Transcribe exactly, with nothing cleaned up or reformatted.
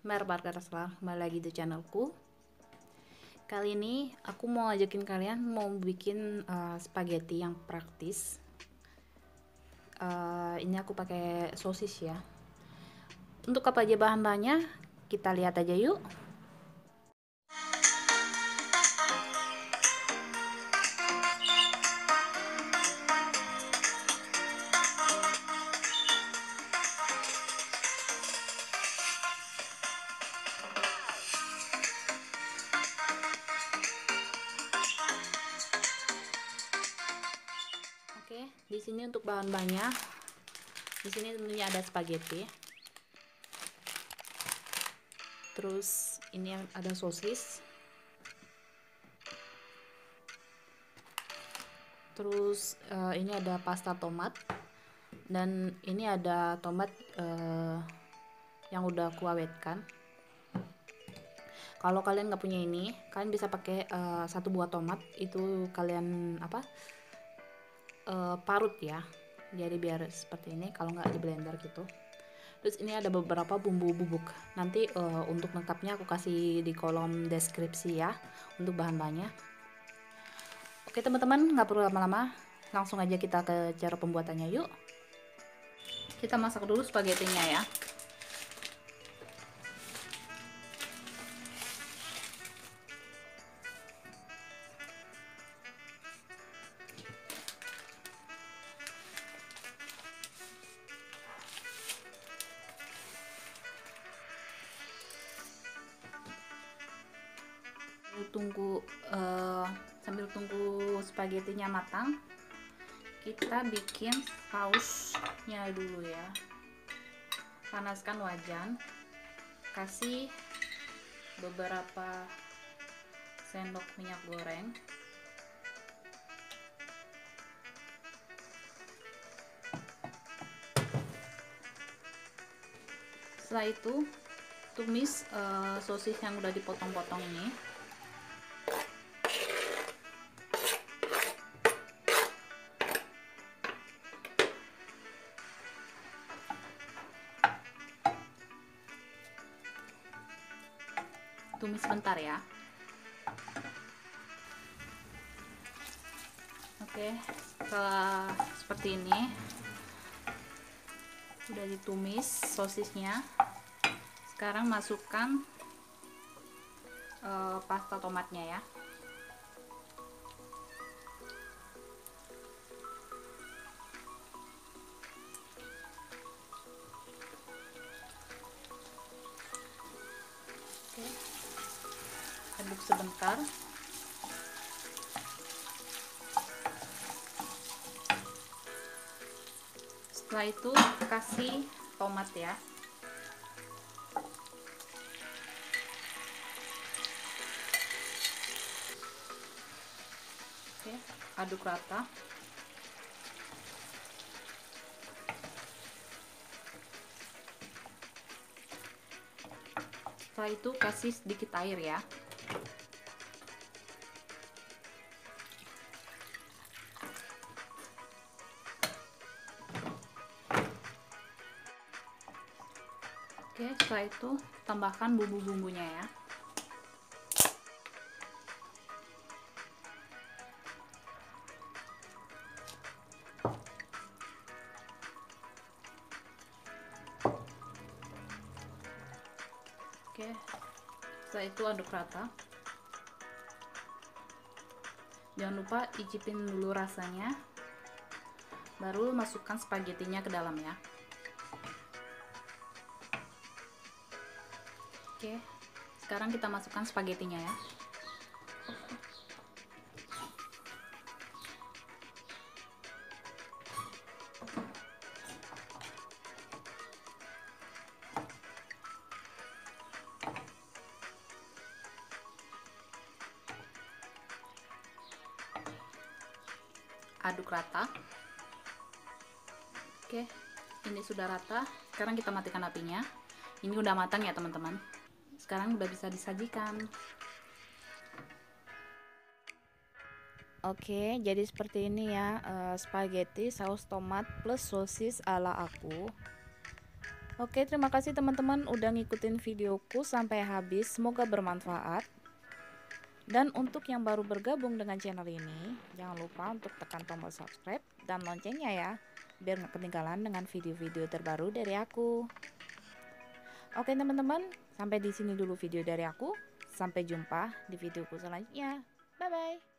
Merhaba arkadaşlar, kembali lagi di channelku. Kali ini aku mau ngajakin kalian mau bikin uh, spaghetti yang praktis. Uh, ini aku pakai sosis ya. Untuk apa aja bahan-bahannya? Kita lihat aja yuk. Oke, di sini untuk bahan-bahannya, di sini tentunya ada spaghetti. Terus ini ada sosis. Terus uh, ini ada pasta tomat. Dan ini ada tomat uh, yang udah aku awetkan. Kalau kalian nggak punya ini, kalian bisa pakai uh, satu buah tomat, itu kalian apa? Uh, parut ya. Jadi biar seperti ini, kalau nggak di blender gitu. Terus ini ada beberapa bumbu bubuk. Nanti uh, untuk lengkapnya aku kasih di kolom deskripsi ya untuk bahan-bahannya. Oke teman-teman, nggak perlu lama-lama, langsung aja kita ke cara pembuatannya yuk. Kita masak dulu spagettinya ya. Tunggu uh, sambil tunggu spagettinya matang, kita bikin sausnya dulu ya. Panaskan wajan, kasih beberapa sendok minyak goreng. Setelah itu tumis uh, sosis yang udah dipotong-potong ini. Tumis sebentar ya. Oke, setelah seperti ini udah ditumis sosisnya, sekarang masukkan uh, pasta tomatnya ya. Oke, aduk sebentar. Setelah itu kasih tomat ya. Oke, aduk rata. Setelah itu kasih sedikit air ya. Oke, setelah itu tambahkan bumbu-bumbunya ya. Oke, setelah itu aduk rata. Jangan lupa icipin dulu rasanya, baru masukkan spagettinya ke dalam ya. Oke, sekarang kita masukkan spagettinya ya. Aduk rata. Oke, ini sudah rata. Sekarang kita matikan apinya. Ini udah matang ya teman-teman. Sekarang udah bisa disajikan. Oke, jadi seperti ini ya, uh, spaghetti saus tomat plus sosis ala aku. Oke, terima kasih teman-teman udah ngikutin videoku sampai habis. Semoga bermanfaat. Dan untuk yang baru bergabung dengan channel ini, jangan lupa untuk tekan tombol subscribe dan loncengnya ya, biar nggak ketinggalan dengan video-video terbaru dari aku. Oke teman-teman, sampai di sini dulu video dari aku. Sampai jumpa di videoku selanjutnya. Bye-bye.